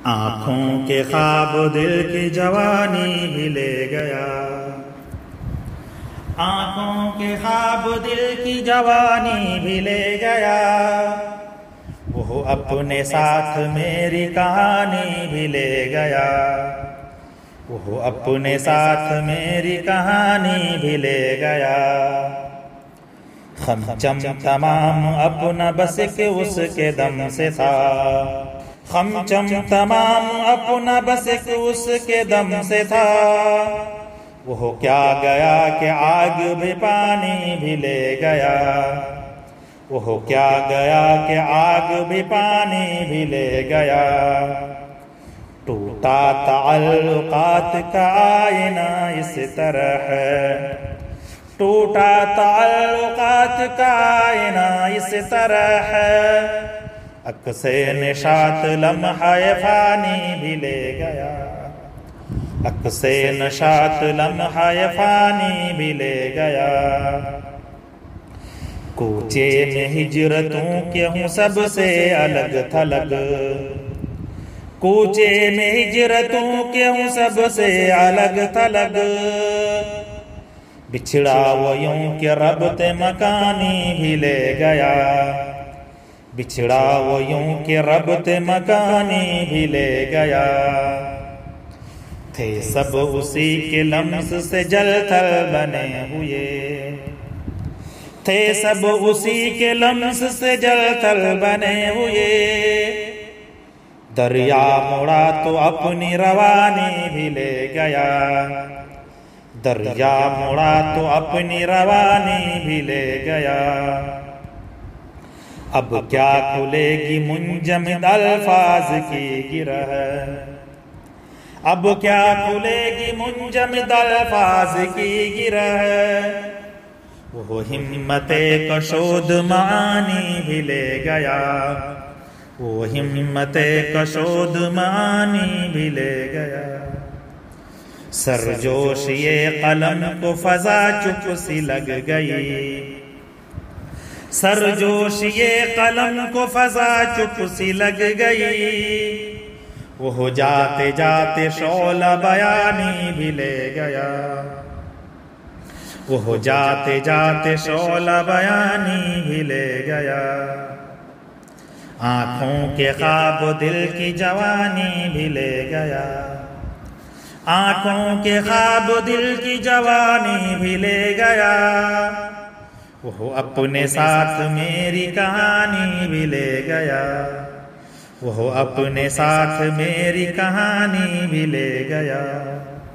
آنکھوں کے خواب دل کی جوانی بھی لے گیا، آنکھوں کے خواب دل کی جوانی بھی لے گیا، وہ اپنے ساتھ میری کہانی بھی لے گیا، وہ اپنے ساتھ میری کہانی بھی لے گیا۔ خمچم تمام اپنا بس کہ اس کے دم سے تھا، خمچم تمام اپنا بس کہ اس کے دم سے تھا، وہ کیا گیا کہ آگ بھی پانی بھی لے گیا، وہ کیا گیا کہ آگ بھی پانی بھی لے گیا۔ ٹوٹا تعلقات کا آئینہ اس طرح ہے، ٹوٹا تعلقات کا آئینہ اس طرح ہے، عکس نشاط لمحہ فانی بھی لے گیا، عکس نشاط لمحہ فانی بھی لے گیا۔ کوچے میں ہجرتوں کے ہوں سب سے الگ تھلگ، کوچے میں ہجرتوں کے ہوں سب سے الگ تھلگ، بچھڑا وہ یوں کہ ربط مکانی بھی لے گیا، بچھڑا وہ یوں کہ ربط مکانی بھی لے گیا۔ تھے سب اسی کے لمس سے جل تھل بنے ہوئے، تھے سب اسی کے لمس سے جل تھل بنے ہوئے، دریا مڑا تو اپنی روانی بھی لے گیا، دریا مڑا تو اپنی روانی بھی لے گیا۔ اب کیا کھلے گی منجمد الفاظ کی گرہ، اب کیا کھلے گی منجمد الفاظ کی گرہ، وہ ہمت کشود معانی بھی لے گیا، وہ ہمت کشود معانی بھی لے گیا۔ سرجوشی قلم کو فضا چپ سی لگ گئی، سرجوشی قلم کو فضا چپ سی لگ گئی، وہ جاتے جاتے شعلہ بیانی بھی لے گیا، وہ جاتے جاتے شعلہ بیانی بھی لے گیا۔ آنکھوں کے خواب دل کی جوانی بھی لے گیا، آنکھوں کے خواب دل کی جوانی بھی لے گیا، وہ اپنے ساتھ میری کہانی بھی لے گیا، وہ اپنے ساتھ میری کہانی بھی لے گیا۔